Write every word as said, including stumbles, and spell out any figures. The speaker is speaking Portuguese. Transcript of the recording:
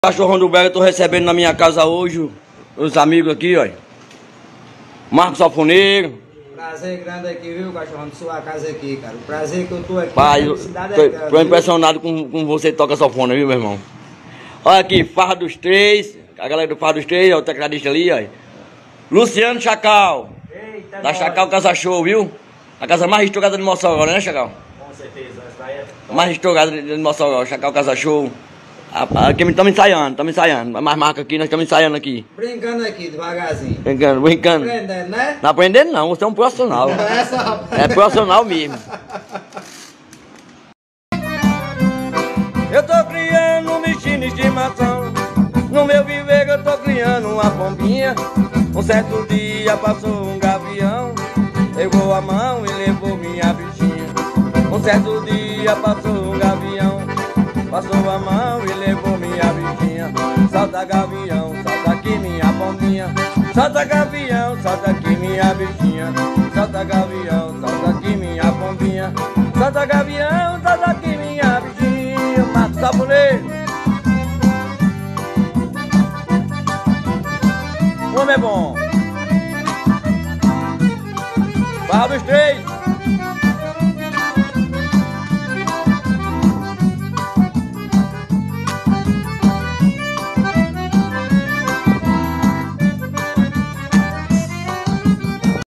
Cachorrão do Brega, eu tô recebendo na minha casa hoje os amigos aqui, ó. Marcos Safoneiro. Prazer grande aqui, viu, cachorrão, de sua casa aqui, cara. O prazer que eu tô aqui. Pai, eu tô, tô impressionado com, com você que toca sanfona, viu, meu irmão? Olha aqui, Farra dos Três, a galera do Farra dos Três, ó, o tecladista ali, ó. Luciano Chacal. Eita, da Chacal Casa Show, viu? A casa mais estourada de Mossoró, né, Chacal? Com certeza, essa daí é top. Mais estourada de Mossoró, Chacal Casa Show. Aqui estamos ensaiando, estamos ensaiando. Mais marca aqui, nós estamos ensaiando aqui. Brincando aqui, devagarzinho. Brincando, brincando. Aprendendo, né? Não aprendendo não, você é um profissional. É profissional mesmo. Eu tô criando um bichinho de estimação. No meu viver eu tô criando uma pombinha. Um certo dia passou um gavião, pegou a mão e levou minha bichinha. Um certo dia passou um gavião, passou a mão e levou minha bichinha. Salta gavião, salta aqui minha pombinha. Salta gavião, salta aqui minha bichinha. Salta gavião, salta aqui minha pombinha. Salta gavião, salta aqui minha bichinha. Marcos Safoneiro. O homem é bom. Farra dos Três.